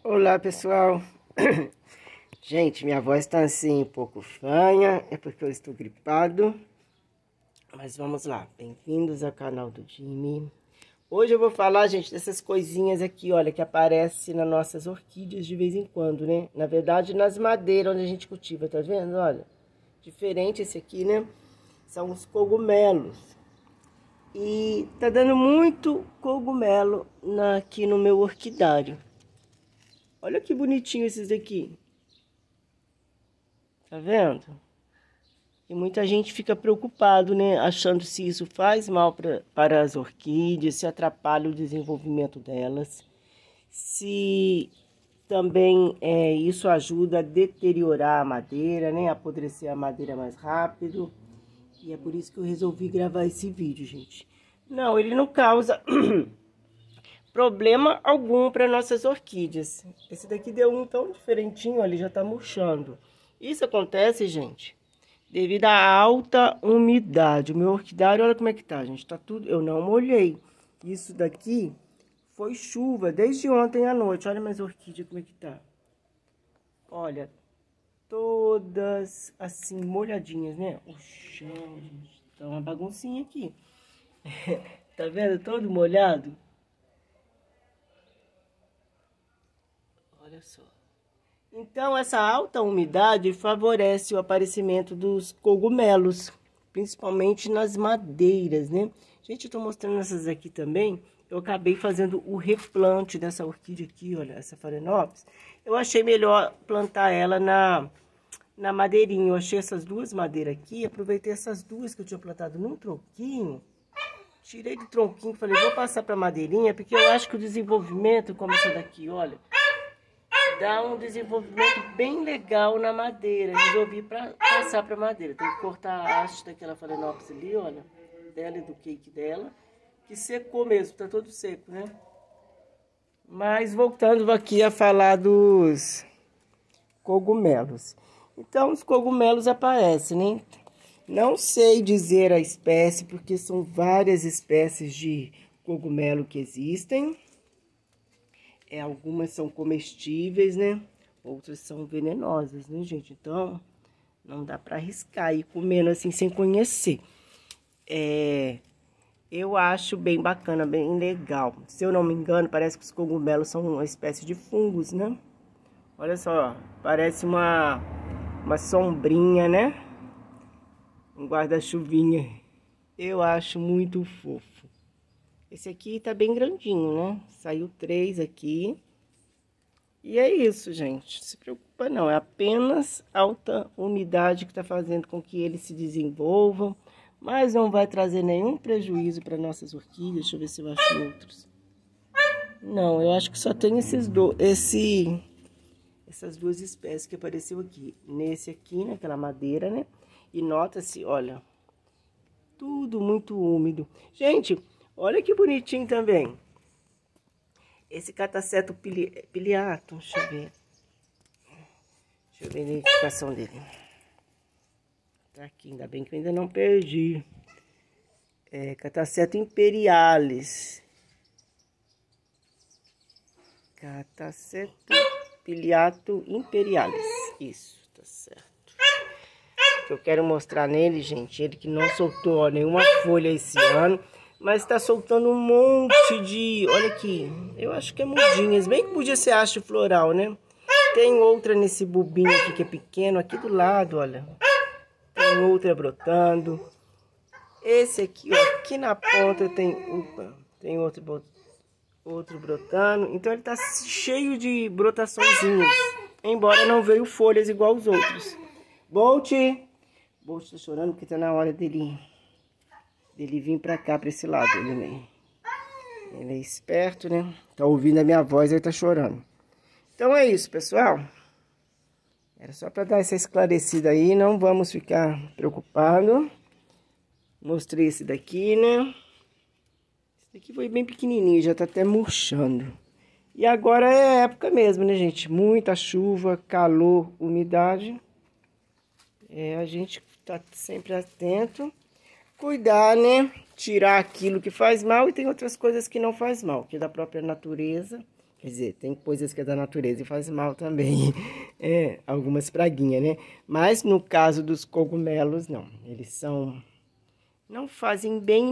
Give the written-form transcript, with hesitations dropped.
Olá, pessoal. Gente, minha voz tá assim um pouco fanha, é porque eu estou gripado. Mas vamos lá, bem-vindos ao canal do Jimmy. Hoje eu vou falar, gente, dessas coisinhas aqui, olha, que aparecem nas nossas orquídeas de vez em quando, né? Na verdade, nas madeiras onde a gente cultiva, tá vendo? Olha, diferente esse aqui, né? São os cogumelos. E tá dando muito cogumelo aqui no meu orquidário. Olha que bonitinho esses daqui. Tá vendo? E muita gente fica preocupado, né? Achando se isso faz mal para as orquídeas, se atrapalha o desenvolvimento delas. Se também isso ajuda a deteriorar a madeira, né? Apodrecer a madeira mais rápido. E é por isso que eu resolvi gravar esse vídeo, gente. Não, ele não causa problema algum para nossas orquídeas. Esse daqui deu um tão diferentinho, ó, ele já tá murchando. Isso acontece, gente, devido à alta umidade. O meu orquidário, olha como é que tá, gente. Tá tudo, eu não molhei. Isso daqui foi chuva desde ontem à noite. Olha minhas orquídeas como é que tá. Olha, todas assim molhadinhas, né? O chão, gente, tá uma baguncinha aqui. Tá vendo? Todo molhado. Olha só. Então, essa alta umidade favorece o aparecimento dos cogumelos, principalmente nas madeiras, né? Gente, eu tô mostrando essas aqui também. Eu acabei fazendo o replante dessa orquídea aqui, olha, essa Phalaenopsis. Eu achei melhor plantar ela na madeirinha. Eu achei essas duas madeiras aqui, aproveitei essas duas que eu tinha plantado num tronquinho. Tirei do tronquinho e falei, vou passar pra madeirinha, porque eu acho que o desenvolvimento, como essa daqui, olha, dá um desenvolvimento bem legal na madeira. Resolvi passar para madeira. Tem que cortar a haste daquela Phalaenopsis ali, olha, dela e do cake dela, que secou mesmo, tá todo seco, né? Mas voltando aqui a falar dos cogumelos. Então, os cogumelos aparecem, né? Não sei dizer a espécie, porque são várias espécies de cogumelo que existem. Algumas são comestíveis, né? Outras são venenosas, né, gente? Então, não dá para arriscar ir comendo assim sem conhecer. Eu acho bem bacana, bem legal. Se eu não me engano, parece que os cogumelos são uma espécie de fungos, né? Olha só, parece uma sombrinha, né? Um guarda-chuvinha. Eu acho muito fofo. Esse aqui tá bem grandinho, né? Saiu 3 aqui. E é isso, gente. Não se preocupa não. É apenas alta umidade que tá fazendo com que eles se desenvolvam. Mas não vai trazer nenhum prejuízo para nossas orquídeas. Deixa eu ver se eu acho outros. Não, eu acho que só tem essas duas espécies que apareceu aqui. Nesse aqui, naquela madeira, né? E nota-se, olha, tudo muito úmido. Gente, olha que bonitinho também. Esse Catasetum pileatum, deixa eu ver. Deixa eu ver a identificação dele. Tá aqui, ainda bem que eu ainda não perdi. Catasetum imperialis. Catasetum pileatum imperialis. Isso, tá certo. O que eu quero mostrar nele, gente, ele que não soltou nenhuma folha esse ano. Mas tá soltando um monte de... Olha aqui. Eu acho que é mudinhas. Bem que podia ser haste floral, né? Tem outra nesse bulbinho aqui que é pequeno. Aqui do lado, olha. Tem outra brotando. Esse aqui, ó. Aqui na ponta tem... Opa, tem outro brotando. Então ele tá cheio de brotaçõezinhas. Embora não veio folhas igual os outros. Bolt tá chorando porque tá na hora dele vir pra cá, pra esse lado. Ele é esperto, né? Tá ouvindo a minha voz, ele tá chorando. Então é isso, pessoal. Era só pra dar essa esclarecida aí. Não vamos ficar preocupados. Mostrei esse daqui, né? Esse daqui foi bem pequenininho, já tá até murchando. E agora é época mesmo, né, gente? Muita chuva, calor, umidade. A gente tá sempre atento. Cuidar, né? Tirar aquilo que faz mal e tem outras coisas que não faz mal, que é da própria natureza, Quer dizer, tem coisas que é da natureza e faz mal também. Algumas praguinhas, né? Mas no caso dos cogumelos, não. Eles não fazem bem.